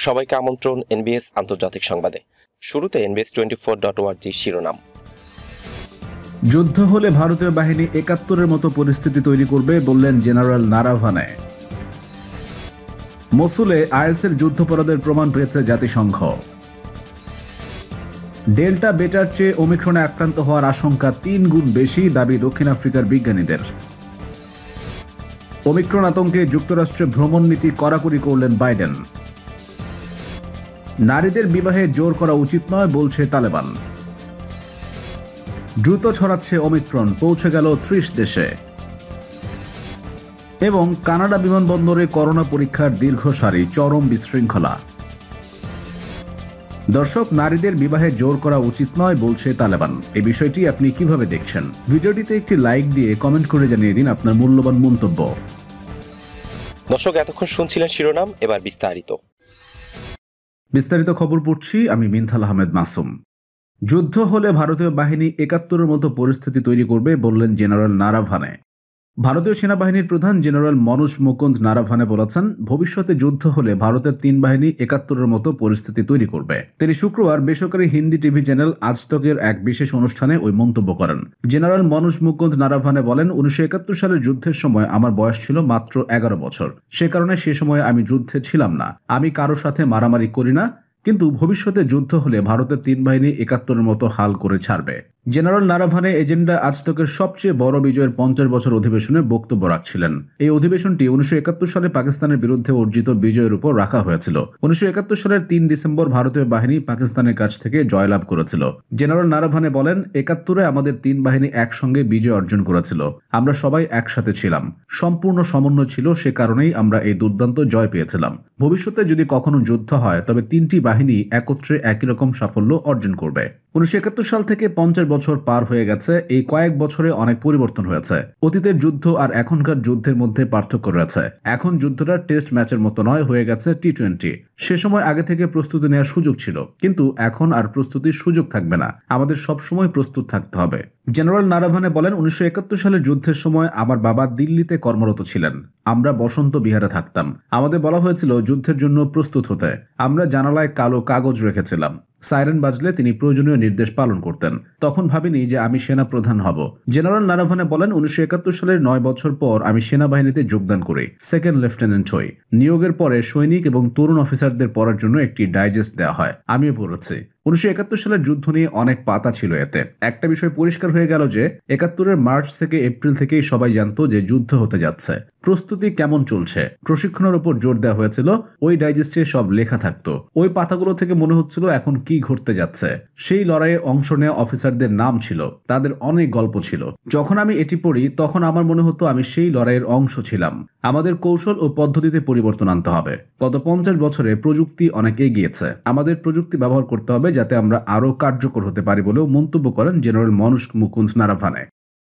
সবাইকে আমন্ত্রণ এনবিএস আন্তর্জাতিক সংবাদে। শুরুতে NBS24.org শিরোনাম। যুদ্ধ হলে ভারতীয় বাহিনী ৭১-এর মতো পরিস্থিতি তৈরি করবে বললেন জেনারেল নারাভানে। মসুলে আইএসের যুদ্ধাপরাধের প্রমাণ পেয়েছে জাতিসংঘ। ডেল্টা বেটার চেয়ে ওমিক্রনে আক্রান্ত হওয়ার আশঙ্কা ৩ গুণ বেশি, দাবি দক্ষিণ আফ্রিকার বিজ্ঞানীদের। ওমিক্রন আতঙ্কে যুক্তরাষ্ট্রে ভ্রমণ নীতি কড়াকড়ি করলেন বাইডেন। নারীদের বিবাহে জোর করা উচিত নয় বলছে তালেবান। দ্রুত ছড়াচ্ছে ওমিক্রন, পৌঁছে গেল ৩০ দেশে। এবং কানাডা বিমানবন্দরে করোনা পরীক্ষার দীর্ঘ সারি, চরম বিশৃঙ্খলা। দর্শক, নারীদের বিবাহে জোর করা উচিত নয় বলছে তালেবান। এই বিষয়টি আপনি কিভাবে দেখছেন? ভিডিওটিতে একটি লাইক দিয়ে কমেন্ট করে জানিয়ে দিন আপনার মূল্যবান মন্তব্য। দর্শক, এতক্ষণ শুনছিলেন শিরোনাম, এবার বিস্তারিত খবর পড়ছি আমি মিনথাল আহমেদ মাসুম। যুদ্ধ হলে ভারতীয় বাহিনী ৭১-এর মতো পরিস্থিতি তৈরি করবে বললেন জেনারেল নারাভানে। ভারতীয় সেনাবাহিনীর প্রধান জেনারেল মনোজ মুকুন্দ নারাভানে বলেছেন, ভবিষ্যতে যুদ্ধ হলে ভারতের ৩ বাহিনী ৭১-এর মতো পরিস্থিতি তৈরি করবে। তিনি শুক্রবার বেসরকারি হিন্দি টিভি চ্যানেল আজ তকের এক বিশেষ অনুষ্ঠানে ওই মন্তব্য করেন। জেনারেল মনোজ মুকুন্দ নারাভানে বলেন, ১৯৭১ সালের যুদ্ধের সময় আমার বয়স ছিল মাত্র ১১ বছর। সে কারণে সে সময় আমি যুদ্ধে ছিলাম না। আমি কারো সাথে মারামারি করি না, কিন্তু ভবিষ্যতে যুদ্ধ হলে ভারতের ৩ বাহিনী ৭১-এর মতো হাল করে ছাড়বে। জেনারেল নারাভানে এজেন্ডা আজতকের সবচেয়ে বড় বিজয়ের ৫০ বছর অধিবেশনে বক্তব্য রাখছিলেন। এই অধিবেশনটি ১৯৭১ সালে পাকিস্তানের বিরুদ্ধে অর্জিত বিজয়ের উপর রাখা হয়েছিল। ১৯৭১ সালের ৩ ডিসেম্বর ভারতীয় বাহিনী পাকিস্তানের কাছ থেকে জয়লাভ করেছিল। জেনারেল নারাভানে বলেন, ৭১-এ আমাদের ৩ বাহিনী একসঙ্গে বিজয় অর্জন করেছিল। আমরা সবাই একসাথে ছিলাম, সম্পূর্ণ সমন্বয় ছিল, সে কারণেই আমরা এই দুর্দান্ত জয় পেয়েছিলাম। ভবিষ্যতে যদি কখনো যুদ্ধ হয় তবে ৩টি বাহিনী একত্রে একই রকম সাফল্য অর্জন করবে। ১৯৭১ সাল থেকে ৫০ বছর পার হয়ে গেছে। এই কয়েক বছরে অনেক পরিবর্তন হয়েছে। অতীতের যুদ্ধ আর এখনকার যুদ্ধের মধ্যে পার্থক্য রয়েছে। এখন যুদ্ধটা টেস্ট ম্যাচের মতো নয়, হয়ে গেছে T20। সে সময় আগে থেকে প্রস্তুতি নেওয়ার সুযোগ ছিল, কিন্তু এখন আর প্রস্তুতির সুযোগ থাকবে না। আমাদের সবসময় প্রস্তুত থাকতে হবে। জেনারেল নারাভানে বলেন, ১৯৭১ সালের যুদ্ধের সময় আমার বাবা দিল্লিতে কর্মরত ছিলেন। আমরা বসন্ত বিহারে থাকতাম। আমাদের বলা হয়েছিল যুদ্ধের জন্য প্রস্তুত হতে। আমরা জানালায় কালো কাগজ রেখেছিলাম। সাইরেন বাজলে তিনি প্রয়োজনীয় নির্দেশ পালন করতেন। তখন ভাবিনি যে আমি সেনা প্রধান হব। জেনারেল নারাভানে বলেন, ১৯৭১ সালের ৯ বছর পর আমি সেনাবাহিনীতে যোগদান করি। সেকেন্ড লেফটেন্যান্ট হই। নিয়োগের পরে সৈনিক এবং তরুণ অফিসারদের পড়ার জন্য একটি ডাইজেস্ট দেওয়া হয়। আমিও পড়েছি। ১৯৭১ সালের যুদ্ধ নিয়ে অনেক পাতা ছিল এতে। একটা বিষয় পরিষ্কার হয়ে গেল যে ৭১-এর মার্চ থেকে এপ্রিল থেকেই সবাই জানতো যে যুদ্ধ হতে যাচ্ছে। প্রস্তুতি কেমন চলছে, প্রশিক্ষণের উপর জোর দেওয়া হয়েছিল। ওই ডাইজেস্টে সব লেখা থাকতো। ওই পাতাগুলো থেকে মনে হচ্ছিল এখন কি ঘটতে যাচ্ছে। সেই লড়াইয়ে অংশ নেওয়া অফিসারদের নাম ছিল, তাদের অনেক গল্প ছিল। যখন আমি এটি পড়ি তখন আমার মনে হতো আমি সেই লড়াইয়ের অংশ ছিলাম। আমাদের কৌশল ও পদ্ধতিতে পরিবর্তন আনতে হবে। গত ৫০ বছরে প্রযুক্তি অনেক এগিয়েছে। আমাদের প্রযুক্তি ব্যবহার করতে হবে যাতে আমরা আরও কার্যকর হতে পারি বলেও মন্তব্য করেন জেনারেল মনোজ মুকুন্দ নারাভানে।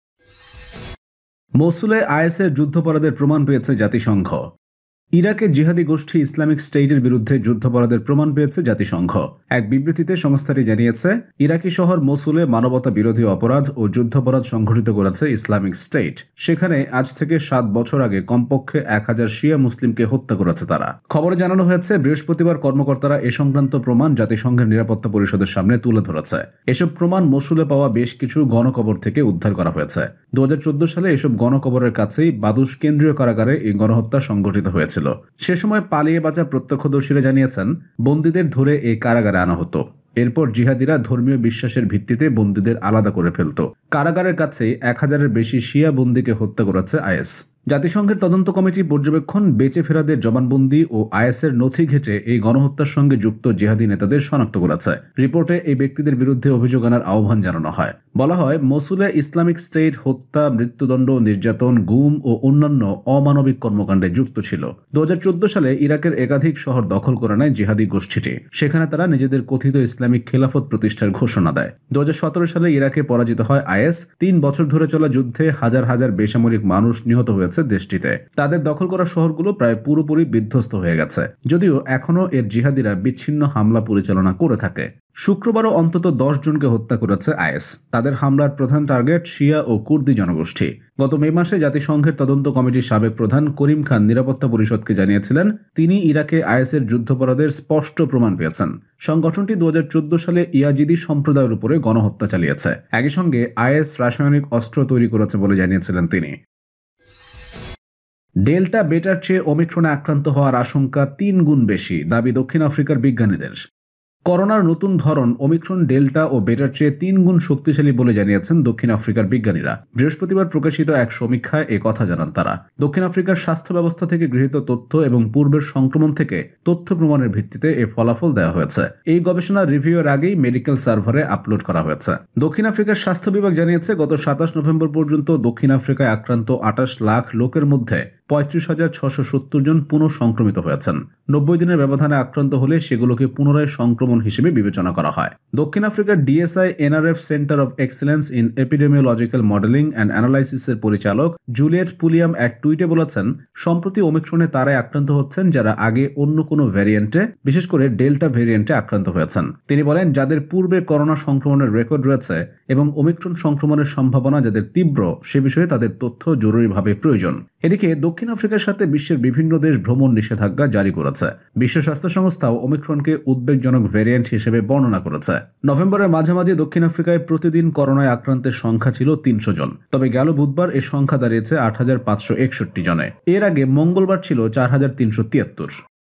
মসুলে আইএসের যুদ্ধাপরাধের প্রমাণ পেয়েছে জাতিসংঘ। ইরাকের জিহাদি গোষ্ঠী ইসলামিক স্টেটের বিরুদ্ধে যুদ্ধাপরাধের প্রমাণ পেয়েছে জাতিসংঘ। এক বিবৃতিতে সংস্থাটি জানিয়েছে, ইরাকি শহর মসুলে মানবতা বিরোধী অপরাধ ও যুদ্ধাপরাধ সংঘটিত করেছে ইসলামিক স্টেট। সেখানে আজ থেকে ৭ বছর আগে কমপক্ষে ১,০০০ শিয়া মুসলিমকে হত্যা করেছে তারা। খবরে জানানো হয়েছে, বৃহস্পতিবার কর্মকর্তারা এ সংক্রান্ত প্রমাণ জাতিসংঘের নিরাপত্তা পরিষদের সামনে তুলে ধরেছে। এসব প্রমাণ মসুলে পাওয়া বেশ কিছু গণকবর থেকে উদ্ধার করা হয়েছে। ২০১৪ সালে এসব গণকবরের কাছেই বাদুশ কেন্দ্রীয় কারাগারে এই গণহত্যা সংঘটিত হয়েছে। সে সময় পালিয়ে বাঁচা প্রত্যক্ষদর্শীরা জানিয়েছেন, বন্দীদের ধরে এই কারাগারে আনা হতো। এরপর জিহাদিরা ধর্মীয় বিশ্বাসের ভিত্তিতে বন্দীদের আলাদা করে ফেলত। কারাগারের কাছে ১,০০০-এর বেশি শিয়া বন্দীকে হত্যা করেছে আইএস। জাতিসংঘের তদন্ত কমিটি পর্যবেক্ষণ, বেঁচে ফেরাদের জবানবন্দি ও আইএসের নথি ঘেঁটে এই গণহত্যার সঙ্গে যুক্ত জিহাদি নেতাদের শনাক্ত করেছে। রিপোর্টে এই ব্যক্তিদের বিরুদ্ধে অভিযোগ আনার আহ্বান জানানো হয়। বলা হয়, মসুলে ইসলামিক স্টেট হত্যা, মৃত্যুদণ্ড, নির্যাতন, গুম ও অন্যান্য অমানবিক কর্মকাণ্ডে যুক্ত ছিল। ২০১৪ সালে ইরাকের একাধিক শহর দখল করে নেয় জিহাদি গোষ্ঠীটি। সেখানে তারা নিজেদের কথিত ইসলামিক খেলাফত প্রতিষ্ঠার ঘোষণা দেয়। ২০১৭ সালে ইরাকে পরাজিত হয় আইএস। ৩ বছর ধরে চলা যুদ্ধে হাজার হাজার বেসামরিক মানুষ নিহত হয়েছে হয়েছে দেশটিতে। তাদের দখল করা শহরগুলো প্রায় পুরোপুরি বিধ্বস্ত হয়ে গেছে, যদিও এখনও এর জিহাদিরা বিচ্ছিন্ন হামলা পরিচালনা করে থাকে। শুক্রবারও অন্তত 10 জনকে হত্যা করেছে আইএস। তাদের হামলার প্রধান টার্গেট শিয়া ও কুর্দি জনগোষ্ঠী। গত মে মাসে জাতিসংঘের তদন্ত কমিটির সাবেক প্রধান করিম খান নিরাপত্তা পরিষদকে জানিয়েছিলেন তিনি ইরাকে আইএসের যুদ্ধাপরাধের স্পষ্ট প্রমাণ পেয়েছেন। সংগঠনটি 2014 সালে ইয়াজিদি সম্প্রদায়ের উপরে গণহত্যা চালিয়েছে। একই সঙ্গে আইএস রাসায়নিক অস্ত্র তৈরি করেছে বলে জানিয়েছিলেন তিনি। ডেল্টা বেটার চেয়ে ওমিক্রনে আক্রান্ত হওয়ার আশঙ্কা 3 গুণ বেশি, দাবি দক্ষিণ আফ্রিকার বিজ্ঞানীদের। করোনার নতুন ধরন ওমিক্রন ডেল্টা ও বেটার চেয়ে 3 গুণ শক্তিশালী বলে জানিয়েছেন দক্ষিণ আফ্রিকার বিজ্ঞানীরা। বৃহস্পতিবার প্রকাশিত এক সমীক্ষায় এ কথা জানান তারা। দক্ষিণ আফ্রিকার স্বাস্থ্য ব্যবস্থা থেকে গৃহীত তথ্য এবং পূর্বের সংক্রমণ থেকে তথ্য প্রমাণের ভিত্তিতে এ ফলাফল দেওয়া হয়েছে। এই গবেষণা রিভিউয়ের আগেই মেডিকেল সার্ভারে আপলোড করা হয়েছে। দক্ষিণ আফ্রিকার স্বাস্থ্য বিভাগ জানিয়েছে গত 27 নভেম্বর পর্যন্ত দক্ষিণ আফ্রিকায় আক্রান্ত 28 লাখ লোকের মধ্যে 35,670 জন পুনঃ সংক্রমিত হয়েছেন। 90 দিনের ব্যবধানে আক্রান্ত হলে সেগুলোকে পুনরায় সংক্রমণ হিসেবে বিবেচনা করা হয়। দক্ষিণ আফ্রিকার DSI NRF centre of excellence in epidemiological modelling and অ্যানালাইসিসের পরিচালক জুলিয়েট পুলিয়াম এক টুইটে বলেছেন, সম্প্রতি ওমিক্রনে তারাই আক্রান্ত হচ্ছেন যারা আগে অন্য কোনো ভ্যারিয়েন্টে, বিশেষ করে ডেল্টা ভ্যারিয়েন্টে আক্রান্ত হয়েছেন। তিনি বলেন, যাদের পূর্বে করোনা সংক্রমণের রেকর্ড রয়েছে এবং ওমিক্রন সংক্রমণের সম্ভাবনা যাদের তীব্র, সে বিষয়ে তাদের তথ্য জরুরিভাবে প্রয়োজন। এদিকে দক্ষিণ আফ্রিকার সাথে বিশ্বের বিভিন্ন দেশ ভ্রমণ নিষেধাজ্ঞা জারি করেছে। বিশ্ব স্বাস্থ্য সংস্থাও ওমিক্রনকে উদ্বেগজনক ভ্যারিয়েন্ট হিসেবে বর্ণনা করেছে। নভেম্বরের মাঝামাঝি দক্ষিণ আফ্রিকায় প্রতিদিন করোনায় আক্রান্তের সংখ্যা ছিল 300 জন, তবে গেল বুধবার এ সংখ্যা দাঁড়িয়েছে 8,561 জনে। এর আগে মঙ্গলবার ছিল 4,373।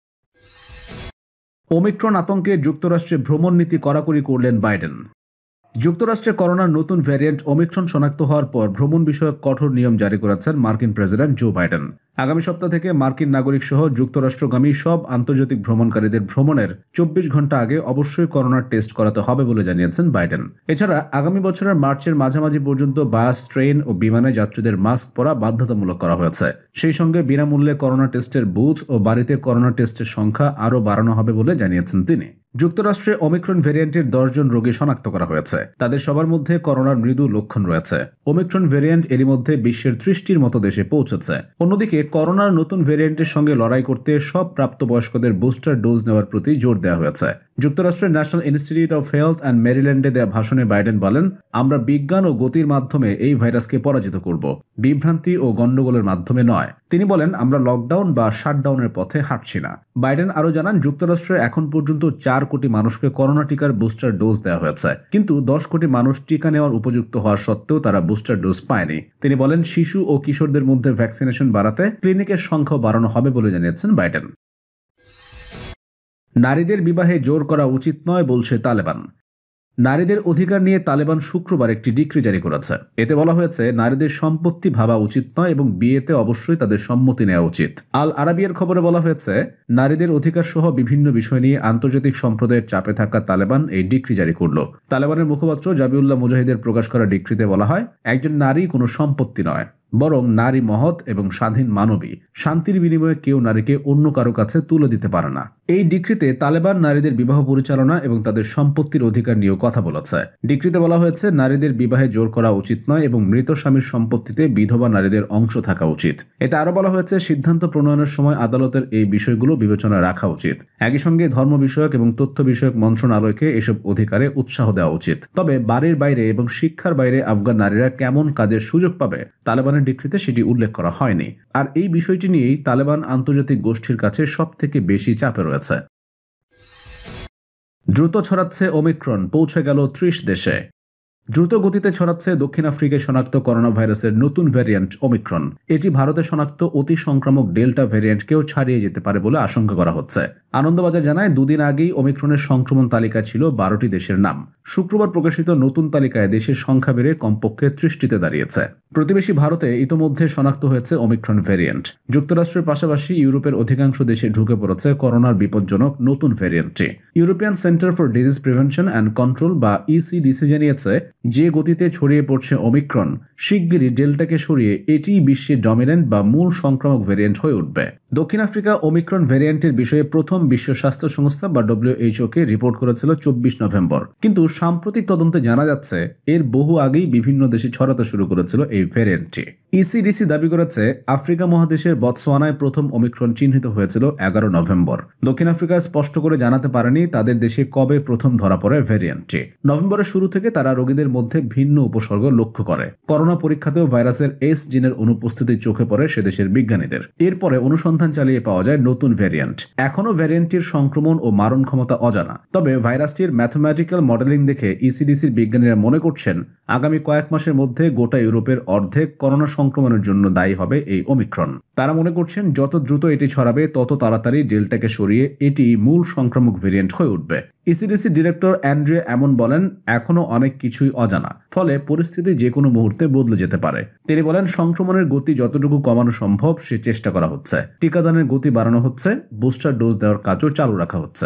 ওমিক্রন আতঙ্কে যুক্তরাষ্ট্রে ভ্রমণ নীতি কড়াকড়ি করলেন বাইডেন। যুক্তরাষ্ট্রে করোনার নতুন ভ্যারিয়েন্ট ওমিক্রন শনাক্ত হওয়ার পর ভ্রমণ বিষয়ক কঠোর নিয়ম জারি করেছেন মার্কিন প্রেসিডেন্ট জো বাইডেন। আগামী সপ্তাহ থেকে মার্কিন নাগরিক সহ যুক্তরাষ্ট্রগামী সব আন্তর্জাতিক ভ্রমণকারীদের ভ্রমণের 24 ঘন্টা আগে অবশ্যই করোনার টেস্ট করাতে হবে বলে জানিয়েছেন বাইডেন। এছাড়া আগামী বছরের মার্চের মাঝামাঝি পর্যন্ত বাস, ট্রেন ও বিমানে যাত্রীদের মাস্ক পরা বাধ্যতামূলক করা হয়েছে। সেই সঙ্গে বিনামূল্যে করোনা টেস্টের বুথ ও বাড়িতে করোনা টেস্টের সংখ্যা আরও বাড়ানো হবে বলে জানিয়েছেন তিনি। যুক্তরাষ্ট্রে ওমিক্রন ভ্যারিয়েন্টের 10 জন রোগী শনাক্ত করা হয়েছে। তাদের সবার মধ্যে করোনার মৃদু লক্ষণ রয়েছে। ওমিক্রন ভ্যারিয়েন্ট এরই মধ্যে বিশ্বের 30টির মতো দেশে পৌঁছেছে। অন্যদিকে করোনার নতুন ভ্যারিয়েন্টের সঙ্গে লড়াই করতে সব প্রাপ্তবয়স্কদের বুস্টার ডোজ নেওয়ার প্রতি জোর দেওয়া হয়েছে। যুক্তরাষ্ট্রের national institute of health and মেরিল্যান্ডে দেওয়া ভাষণে বাইডেন বলেন, আমরা বিজ্ঞান ও গতির মাধ্যমে এই ভাইরাসকে পরাজিত করব, বিভ্রান্তি ও গণ্ডগোলের মাধ্যমে নয়। তিনি বলেন, আমরা লকডাউন বা শাটডাউনের পথে হাঁটছি না। বাইডেন আরও জানান, যুক্তরাষ্ট্রে এখন পর্যন্ত 4 কোটি মানুষকে করোনা টিকার বুস্টার ডোজ দেওয়া হয়েছে, কিন্তু 10 কোটি মানুষ টিকা নেওয়ার উপযুক্ত হওয়ার সত্ত্বেও তারা বুস্টার ডোজ পায়নি। তিনি বলেন, শিশু ও কিশোরদের মধ্যে ভ্যাকসিনেশন বাড়াতে ক্লিনিকের সংখ্যাও বাড়ানো হবে বলে জানিয়েছেন বাইডেন। নারীদের বিবাহে জোর করা উচিত নয় বলছে তালেবান। নারীদের অধিকার নিয়ে তালেবান শুক্রবার একটি ডিক্রি জারি করেছে। এতে বলা হয়েছে, নারীদের সম্পত্তি ভাবা উচিত নয় এবং বিয়েতে অবশ্যই তাদের সম্মতি নেওয়া উচিত। আল আরাবিয়ার খবরে বলা হয়েছে, নারীদের অধিকার সহ বিভিন্ন বিষয় নিয়ে আন্তর্জাতিক সম্প্রদায়ের চাপে থাকা তালেবান এই ডিক্রি জারি করল। তালেবানের মুখপাত্র জাবিউল্লাহ মুজাহিদের প্রকাশ করা ডিক্রিতে বলা হয়, একজন নারী কোনো সম্পত্তি নয়, বরং নারী মহৎ এবং স্বাধীন মানবী। শান্তির বিনিময়ে কেউ নারীকে অন্য কারো কাছে তুলে দিতে পারে না। এই ডিক্রিতে তালেবান নারীদের বিবাহ পরিচালনা এবং তাদের সম্পত্তির অধিকার নিয়েও কথা বলেছে। ডিক্রিতে বলা হয়েছে, নারীদের বিবাহে জোর করা উচিত নয় এবং মৃত স্বামীর সম্পত্তিতে বিধবা নারীদের অংশ থাকা উচিত। এতে আরও বলা হয়েছে, সিদ্ধান্ত প্রণয়নের সময় আদালতের এই বিষয়গুলো বিবেচনায় রাখা উচিত। একই সঙ্গে ধর্ম বিষয়ক এবং তথ্য বিষয়ক মন্ত্রণালয়কে এসব অধিকারে উৎসাহ দেওয়া উচিত। তবে বাড়ির বাইরে এবং শিক্ষার বাইরে আফগান নারীরা কেমন কাজের সুযোগ পাবে, তালেবানের ডিক্রিতে সেটি উল্লেখ করা হয়নি। আর এই বিষয়টি নিয়েই তালেবান আন্তর্জাতিক গোষ্ঠীর কাছে সবথেকে বেশি চাপে রয়েছে। দ্রুত ছড়াচ্ছে ওমিক্রন, পৌঁছে গেল 30 দেশে। দ্রুত গতিতে ছড়াচ্ছে দক্ষিণ আফ্রিকায় শনাক্ত করোনা ভাইরাসের নতুন ভ্যারিয়েন্ট ওমিক্রন। এটি ভারতে শনাক্ত অতি সংক্রামক ডেল্টা ভ্যারিয়েন্টকেও ছাড়িয়ে যেতে পারে বলে আশঙ্কা করা হচ্ছে। আনন্দবাজার জানায়, 2 দিন আগেই ওমিক্রনের সংক্রমণ তালিকায় ছিল 12টি দেশের নাম। শুক্রবার প্রকাশিত নতুন তালিকায় দেশের সংখ্যা বেড়ে কমপক্ষে 30টিতে দাঁড়িয়েছে। প্রতিবেশী ভারতে ইতোমধ্যে শনাক্ত হয়েছে ওমিক্রন ভ্যারিয়েন্ট। যুক্তরাষ্ট্রের পাশাপাশি ইউরোপের অধিকাংশ দেশে ঢুকে পড়েছে করোনার বিপজ্জনক নতুন ভ্যারিয়েন্টটি। European centre for disease prevention and control বা ইসিডিসি জানিয়েছে, যে গতিতে ছড়িয়ে পড়ছে ওমিক্রন, শিগগিরই ডেল্টাকে সরিয়ে এটিই বিশ্বের ডমিনেন্ট বা মূল সংক্রামক ভ্যারিয়েন্ট হয়ে উঠবে। দক্ষিণ আফ্রিকা ওমিক্রন ভ্যারিয়েন্টের বিষয়ে প্রথম বিশ্ব স্বাস্থ্য সংস্থা বা WHO কে রিপোর্ট করেছিল 24 নভেম্বর, কিন্তু সাম্প্রতিক তদন্তে জানা যাচ্ছে এর বহু আগেই বিভিন্ন দেশে ছড়াতে শুরু করেছিল এই ভ্যারিয়েন্টটি। ইসিডিসি দাবি করেছে আফ্রিকা মহাদেশের বতসোয়ানায় প্রথম ওমিক্রন চিহ্নিত হয়েছিল 11 নভেম্বর। দক্ষিণ আফ্রিকা স্পষ্ট করে জানাতে পারেনি তাদের দেশে কবে প্রথম ধরা পড়ে ভ্যারিয়েন্টটি। নভেম্বরের শুরু থেকে তারা রোগীদের মধ্যে ভিন্ন উপসর্গ লক্ষ্য করে। করোনা পরীক্ষাতেও ভাইরাসের এস জিনের অনুপস্থিতি চোখে পড়ে সে দেশের বিজ্ঞানীদের। এরপরে অনুসন্ধান চালিয়ে পাওয়া যায় নতুন ভ্যারিয়েন্ট। এখনও ভ্যারিয়েন্টটির সংক্রমণ ও মারণ ক্ষমতা অজানা। তবে ভাইরাসটির ম্যাথমেটিক্যাল মডেলিং দেখে ইসিডিসির বিজ্ঞানীরা মনে করছেন আগামী কয়েক মাসের মধ্যে গোটা ইউরোপের অর্ধেক করোনা সংক্রমণের জন্য দায়ী হবে এই ওমিক্রন। তারা মনে করছেন যত দ্রুত এটি ছড়াবে তত তাড়াতাড়ি ডেল্টাকে সরিয়ে এটি মূল সংক্রামক ভেরিয়েন্ট হয়ে উঠবে। ইসিডিসি ডিরেক্টর অ্যান্ড্রে এমন বলেন, এখনও অনেক কিছুই অজানা, ফলে পরিস্থিতি যে কোনো মুহূর্তে বদলে যেতে পারে। তিনি বলেন, সংক্রমণের গতি যতটুকু কমানো সম্ভব সে চেষ্টা করা হচ্ছে। টিকাদানের গতি বাড়ানো হচ্ছে, বুস্টার ডোজ দেওয়ার কাজও চালু রাখা হচ্ছে।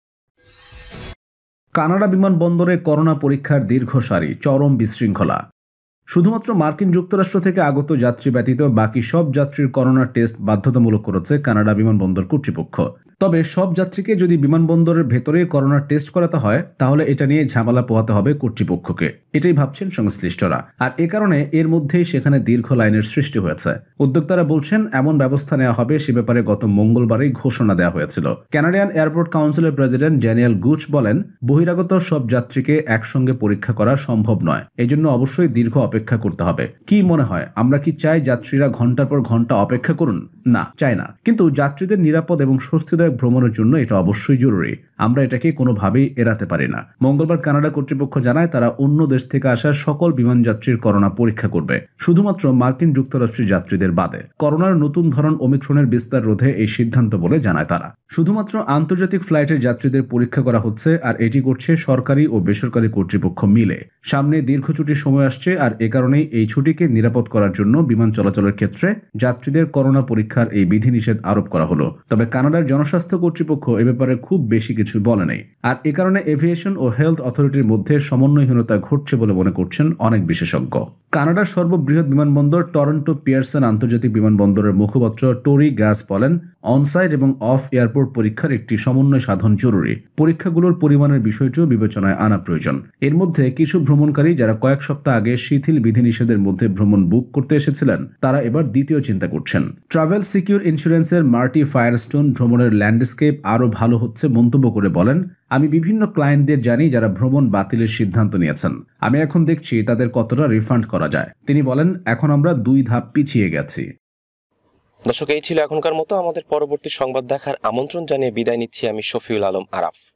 কানাডা বিমানবন্দরে করোনা পরীক্ষার দীর্ঘ সারি, চরম বিশৃঙ্খলা। শুধুমাত্র মার্কিন যুক্তরাষ্ট্র থেকে আগত যাত্রী ব্যতীত বাকি সব যাত্রীর করোনা টেস্ট বাধ্যতামূলক করেছে কানাডা বিমানবন্দর কর্তৃপক্ষ। তবে সব যাত্রীকে যদি বিমানবন্দরের ভেতরে করোনা টেস্ট করাতে হয় তাহলে এটা নিয়ে ঝামেলা পোহাতে হবে কর্তৃপক্ষকে, এটাই ভাবছেন সংশ্লিষ্টরা। আর এ কারণে এর মধ্যেই সেখানে দীর্ঘ লাইনের সৃষ্টি হয়েছে। উদ্যোক্তারা বলছেন এমন ব্যবস্থা নেওয়া হবে সে ব্যাপারে গত মঙ্গলবারই ঘোষণা দেওয়া হয়েছিল। কানাডিয়ান এয়ারপোর্ট কাউন্সিলের প্রেসিডেন্ট ড্যানিয়েল গুচ বলেন, বহিরাগত সব যাত্রীকে একসঙ্গে পরীক্ষা করা সম্ভব নয়, এজন্য অবশ্যই দীর্ঘ অপেক্ষা করতে হবে। কি মনে হয়, আমরা কি চাই যাত্রীরা ঘন্টার পর ঘন্টা অপেক্ষা করুন? না, চাই না। কিন্তু যাত্রীদের নিরাপদ এবং স্বস্তিদায়ক ভ্রমণের জন্য এটা অবশ্যই জরুরি। আমরা এটাকে কোনোভাবেই এড়াতে পারি না। মঙ্গলবার কানাডা কর্তৃপক্ষ জানায় তারা অন্য দেশ থেকে আসা সকল বিমান যাত্রীর করোনা পরীক্ষা করবে, শুধুমাত্র মার্কিন যুক্তরাষ্ট্রের যাত্রীদের বাদে। করোনার নতুন ধরন ওমিক্রনের বিস্তার রোধে এই সিদ্ধান্ত বলে জানায় তারা। শুধুমাত্র আন্তর্জাতিক ফ্লাইটের যাত্রীদের পরীক্ষা করা হচ্ছে, আর এটি করছে সরকারি ও বেসরকারি কর্তৃপক্ষ মিলে। সামনে দীর্ঘ ছুটির সময় আসছে, আর এ কারণেই এই ছুটিকে নিরাপদ করার জন্য বিমান চলাচলের ক্ষেত্রে যাত্রীদের করোনা পরীক্ষার এই বিধিনিষেধ আরোপ করা হলো। তবে কানাডার জনস্বাস্থ্য কর্তৃপক্ষ এ ব্যাপারে খুব বেশি কিছু বলে নেই, আর এ কারণে এভিয়েশন ও হেলথ অথরিটির মধ্যে সমন্বয়হীনতা ঘটছে বলে মনে করছেন অনেক বিশেষজ্ঞ। কানাডার সর্ববৃহৎ বিমানবন্দর টরন্টো পিয়ারসন আন্তর্জাতিক বিমানবন্দরের মুখপাত্র টোরি গ্যাস বলেন, অনসাইট এবং অফ এয়ারপোর্ট পরীক্ষার একটি সমন্বয় সাধন জরুরি। পরীক্ষাগুলোর পরিমাণের বিষয়টিও বিবেচনায় আনা প্রয়োজন। এর মধ্যে কিছু ভ্রমণকারী যারা কয়েক সপ্তাহ আগে শিথিল বিধিনিষেধের মধ্যে ভ্রমণ বুক করতে এসেছিলেন তারা এবার দ্বিতীয় চিন্তা করছেন। ট্রাভেল সিকিউর ইন্স্যুরেন্সের মার্টি ফায়ারস্টোন ভ্রমণের ল্যান্ডস্কেপ আরও ভালো হচ্ছে মন্তব্য করে বলেন, আমি বিভিন্ন ক্লায়েন্টদের জানি যারা ভ্রমণ বাতিলের সিদ্ধান্ত নিয়েছেন। আমি এখন দেখছি তাদের কতটা রিফান্ড করা যায়। তিনি বলেন, এখন আমরা 2 ধাপ পিছিয়ে গেছি। দর্শক, এই ছিল এখনকার মতো। আমাদের পরবর্তী সংবাদ দেখার আমন্ত্রণ জানিয়ে বিদায় নিচ্ছি আমি শফিউল আলম আরাফ।